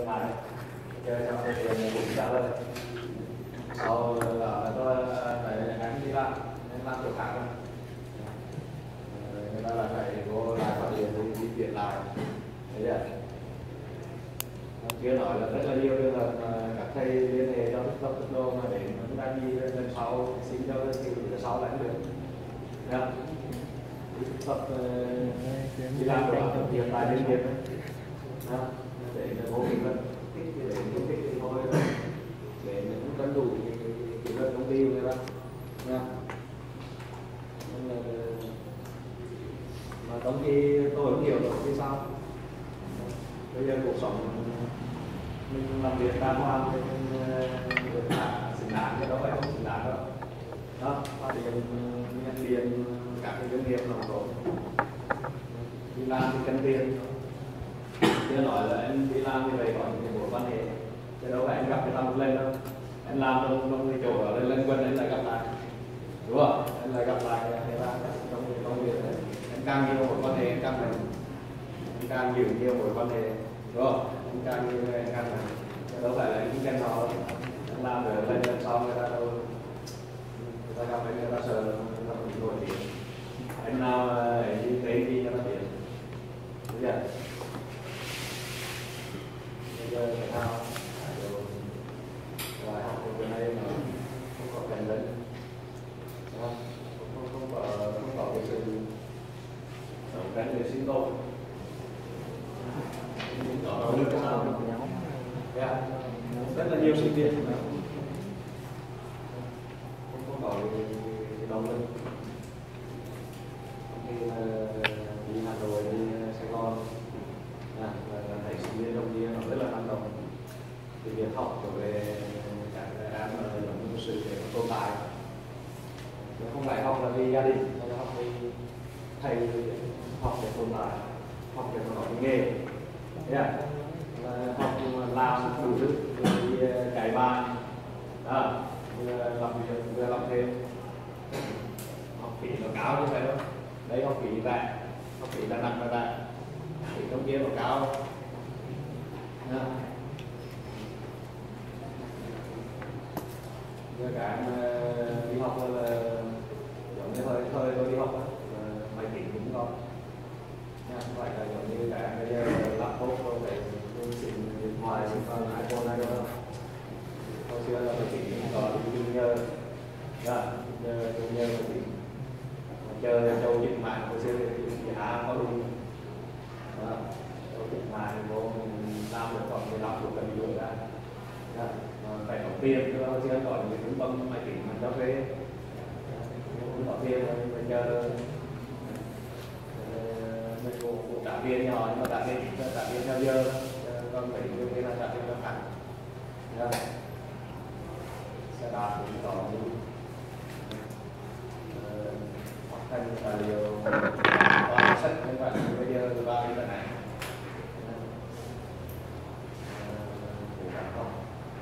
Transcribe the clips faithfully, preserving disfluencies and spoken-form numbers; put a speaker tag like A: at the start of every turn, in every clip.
A: lại chơi trong cái tiền cũng trả lời sau là tôi phải gắn đi làm nên làm chỗ khác người ta là phải vô lại gọi điện đi di chuyển lại thế đấy. Kia nói là rất là nhiều trường hợp các thầy liên hệ cho tích tập tích đô mà để chúng ta đi lần sau xin cho thì lần sau lãnh được nha tích tập đi làm được hiện tại liên nghiệp để vô mình vẫn thích để mình thích thì thôi để mình cân đủ cái luật công ty người ta nha. Mà trong khi tôi không hiểu được vì sao bây giờ cuộc sống mình làm việc đàng hoàng thì mình được trả xứng đáng, cái đó phải không xứng đáng đâu đó. Và thì nhân viên các cái doanh nghiệp làm tốt đi làm thì cần tiền, chưa nói là anh đi làm như vậy có những mối quan hệ chứ đâu phải anh gặp người ta một lần đâu, anh làm trong trong cái chỗ đó lên lên quên anh lại gặp lại đúng không, anh lại gặp lại người ta trong cái công việc này anh càng nhiều mối quan hệ anh càng này anh càng nhiều nhiều mối quan hệ đúng không, anh càng nhiều anh càng này đâu phải là những cái họ anh làm được lên lần sau người ta đâu người ta gặp người ta sợ người ta bị nổi tiếng anh nào đi tới đi cho nó tiền đúng chưa. Bây giờ cái nào ngoài học của bên đây nó không có cần đến không, không, không có không có cái sự đấu tranh để sinh tồn đó được sao yeah. Rất là nhiều sinh viên không không có cái động lực khi đi Hà Nội đi Sài Gòn à, là thấy sinh viên đồng kia nó rất là năng động thì việc học về các cái án mà những sự để tồn tại không phải học là vì gia đình mà là học vì thầy học để tồn tại, học để có cái nghề yeah. Học làm đủ thứ đi cải bàn đó, vừa làm việc vừa làm thêm học phí nó cao như vậy đâu đấy, học phí rẻ, học phí là nặng là rẻ thì trong kia nó cao yeah. Với cả đi học là giống như thời thời tôi đi học á, máy tính cũng có không phải là giống như cả bây giờ laptop tôi phải xịn điện thoại xịn con iPhone này đâu. Hồi xưa là máy tính có dùng nhờ đó, nhờ nhờ máy tính chờ châu dịch mạng hồi xưa thì hạ có luôn đó, châu dịch mạng thì vô mình làm được còn mười lăm phút là bị đuổi ra đó. Phải có tiền chứ hồi xưa có những trung tâm máy tính mà cho thuê không có tiền rồi bây giờ mình cũng cũng trả tiền nhỏ nhưng mà trả tiền trả tiền theo giờ còn phải như thế là trả tiền cho khách xe đạp cũng có học thành tài liệu có sách không phải bây giờ từ ba đến tận này cũng đã học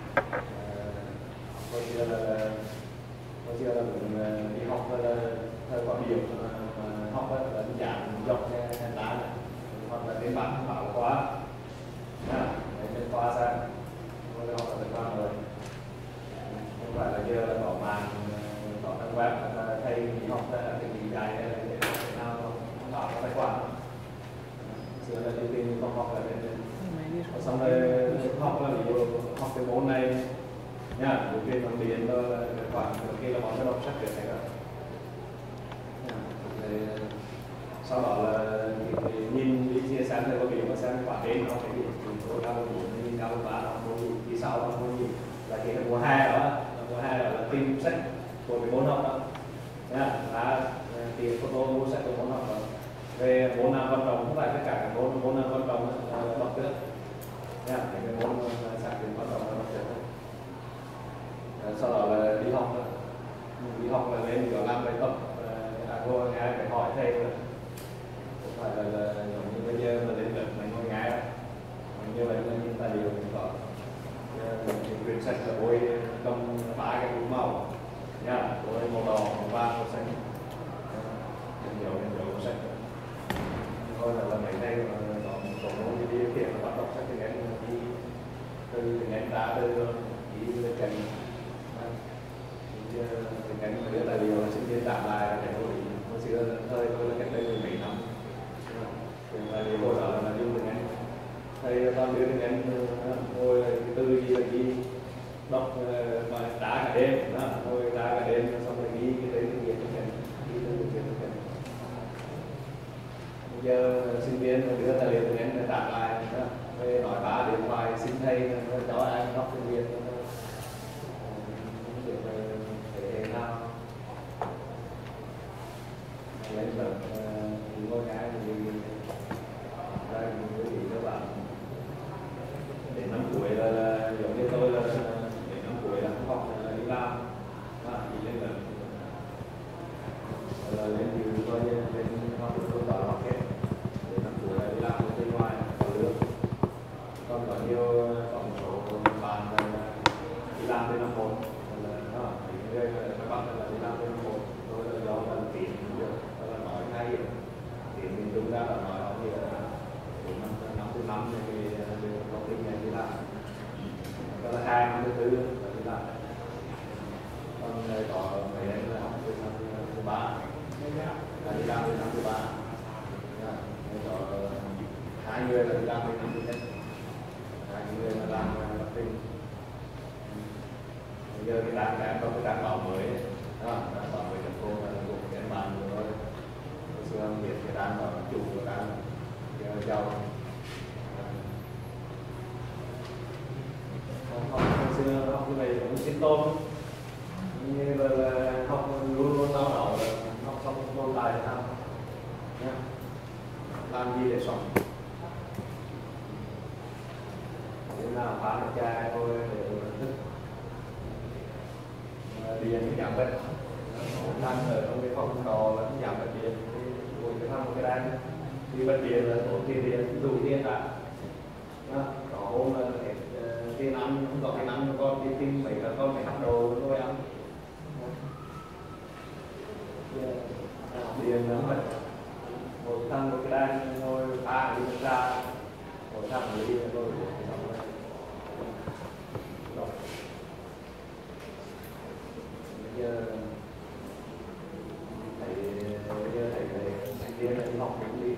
A: hồi xưa là hồi xưa là mình đi học là thời có điểm học là đi giảng dọc nhà lá này hoặc là đến bản bảo khóa trên khóa sang tôi học ở khóa rồi không phải là giờ là có mạng có trang web thầy đi học là cái gì dài để nào không bảo có tài khoản xưa là đi tìm không học là bên xong rồi học là ví dụ học cái môn này nha, đầu tiên bằng điện tôi khoảng khi là bọn nó đọc sách được này rồi sau đó là nhìn đi chia sẻ rồi có biểu mà xem quả đến nó cái gì tôi cao bốn đi cao ba đó môn gì thứ sáu đó môn gì là cái mùa hai đó mùa hai đó là tìm sách của cái môn học đó nha, là tìm photo mua sách của môn học đó về môn nào quan trọng không phải tất cả các môn môn nào quan trọng đọc được nha, cái môn xác định quan trọng là đọc được sau đó là đi học đi học là lên có làm bài tập à, cô nghe phải hỏi thầy rồi không phải là, là giống như bây giờ mà đến được mình ngồi nghe như vậy là những tài liệu mình có những quyển sách là ôi cầm ba cái mũ màu nha, ôi màu đỏ màu vàng màu xanh nhiều nhiều màu xanh thôi là là mấy nay có một số môn đi điều khiển bắt đọc sách thì em đi nhân ngồi từ gì là gì đọc mà đá cả đêm đó, ngồi đá cả đêm xong rồi ghi cái đấy cái việc thực hành ghi cái việc thực hành. Bây giờ sinh viên đưa tài liệu thực hành để trả lại đó, về nói ba đến vài xin thầy cho ai đọc cái việc thế hệ nào lấy được ngôi nhà thì đây quý vị các bạn đến năm cuối là, là giống như tôi là đến năm cuối là không học là đi làm và đi lên lần là lên thì coi như lên học được tôi bảo học hết đến năm cuối là đi làm ở bên ngoài có lương còn có nhiều tổng số bạn là đi làm bên năm một là đó những người các bạn là đi làm bên năm một tôi là do là tiền được là nói ngay tiền mình đúng ra là nói họ nhiều năm năm thứ năm thì công ty này đi làm đó là hai năm thứ tư là đi làm còn có mấy anh là học từ năm thứ ba là đi làm từ năm thứ ba có hai người là đi làm từ năm thứ nhất hai người là làm lập trình. Bây giờ cái đang đang có cái đang bảo mới đó đang bảo mới được cô là gồm cái bàn rồi hồi xưa ông biết cái đang bảo chủ của đang giàu học hồi xưa học cái này cũng sinh tồn như là, là học luôn luôn đau đầu là học xong tồn tại thế nào nhá làm gì để sống thế nào phá được cha thôi để thức đi đến cái giảm bệnh đang ở trong cái phòng trò là giảm bệnh điện một cái thằng một cái đan đi bệnh điện là tổ tiền điện đủ tiền cả có hôm là tiền ăn không có tiền ăn con đi tìm mấy là con phải ăn đồ thôi ăn tiền lắm rồi một thằng một cái đan ngồi phá đi ra một thằng đi rồi bây giờ thầy bây giờ thầy thầy sinh viên là đi học cũng đi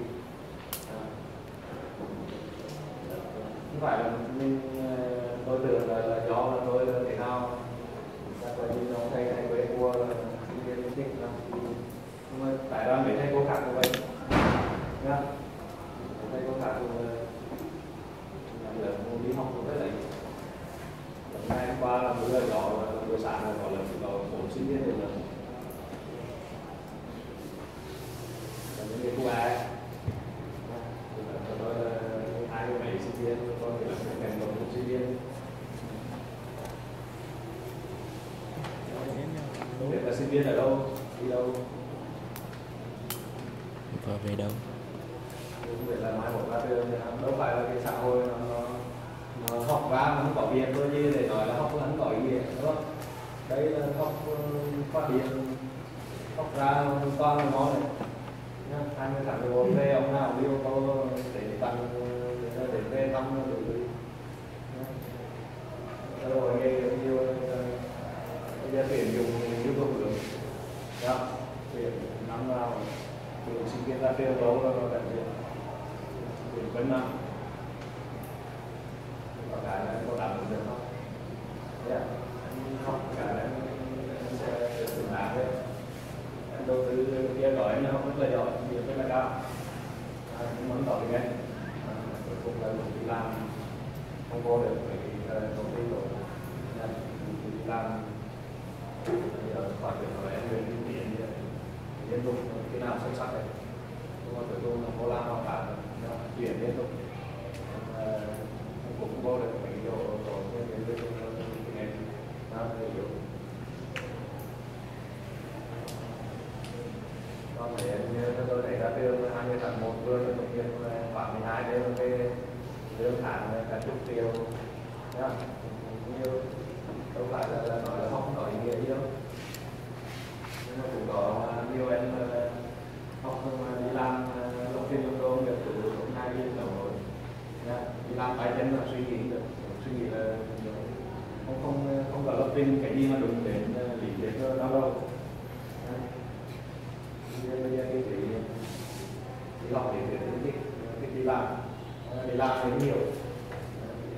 A: không phải là mình tôi tưởng là, là do là tôi là thế nào chắc là như ông thầy thầy quê mua là sinh viên mình thích lắm nhưng mà tại ra mấy thầy cô khác như vậy nhá thầy cô khác cũng là đi học cũng rất là ngày hôm qua là bữa gió buổi sáng là có lần có bốn sinh viên được rồi là những cái cô ai tôi là hai mươi bảy sinh viên có thể là ngành một sinh viên không biết là sinh viên ở đâu đi đâu
B: và về đâu
A: không biết là mai một ra trường đâu phải là cái xã hội nó nó học ra mà không có việc thôi như để nói là học không có ý nghĩa đúng không? Đấy là học phát điện học ra toàn là ngon này hai mươi tháng mười một về ông nào đi ô tô để tăng để về tăng được rồi nghe nhiều bây giờ tuyển dụng nhiều công việc đó tuyển năm nào tuyển sinh viên ra trường lâu rồi đặc biệt tuyển vẫn năm có cái là có đảm được không? Yeah. Học cái là anh sẽ tự làm đấy. Anh đầu tư kia gọi anh học rất là giỏi, nhiều rất là cao. Anh muốn tỏ tiếng Anh. Cuối cùng là đi làm không vô được với công ty rồi. Đi làm bây giờ khỏi việc hỏi em về kinh tiền liên tục cái nào xuất sắc đấy. Nhưng mà cuối cùng là vô làm học cả chuyển liên tục. Cũng vô được mấy đồ đồ như thế với tiếng Anh nó hơi yếu. Còn để như tôi thấy ra trường hai mươi tháng một vừa được tốt nghiệp khoảng mười hai đến cái lương tháng cả chục triệu nhá nhiều đâu phải là, là nói là không có ý nghĩa gì đâu nhưng mà cũng có nhiều em học đi làm lập trình trong đô được từ cũng hai viên đầu rồi đi làm tay chân là suy nghĩ được suy nghĩ là không không không có lập trình cái gì mà đúng đến lý thuyết đâu đâu bây giờ cái gì đi học để để thích thích đi làm đi làm thì nhiều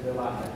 A: cơ bản là